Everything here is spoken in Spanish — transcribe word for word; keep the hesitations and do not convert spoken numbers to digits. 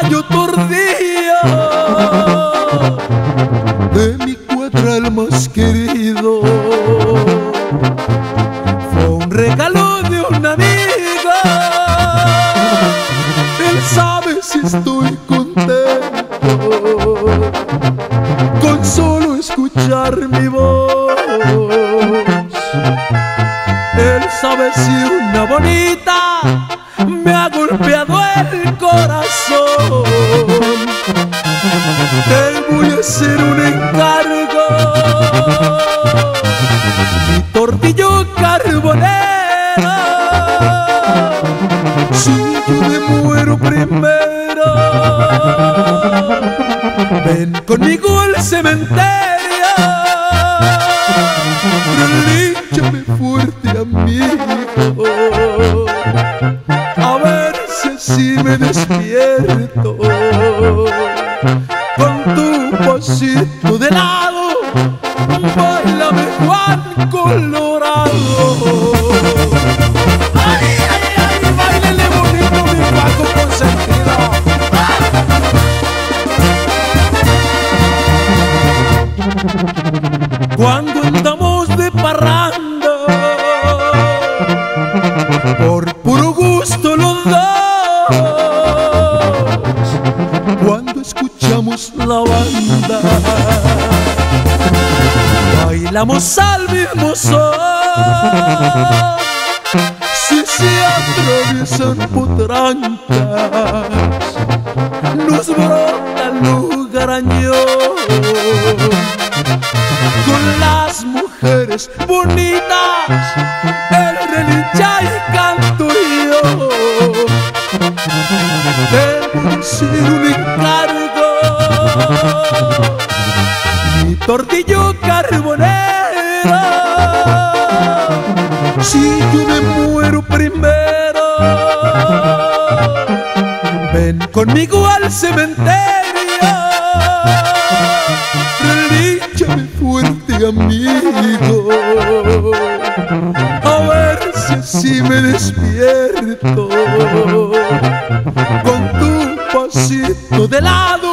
gallo tordillo de mi cuadral más querido. Fue un regalo de una amiga. Él sabe si estoy contento con solo escuchar mi voz. Él sabe si una bonita me ha golpeado el corazón. Te voy a hacer un encargo, mi tordillo carbonero. Si yo me muero primero, ven conmigo al cementerio. Relínchame fuerte, amigo, a ver si así me despierto. Con tu pasito de lado, bailame Juan Colorado. Ay, ay, ay, báilele bonito mi Paco consentido. Cuando andamos de parranda, por puro gusto los dos, cuando escuchamos la banda, bailamos al mismo son. Si se atraviesan potrancas, nos brota lugarañón. Con las mujeres bonitas, el relincha y canto yo. Te voy a hacer un encargo, mi tordillo carbonero. Si yo me muero primero, ven conmigo al cementerio. Relínchame fuerte, amigo, a ver si así me despierto. Con tu pasito de lado,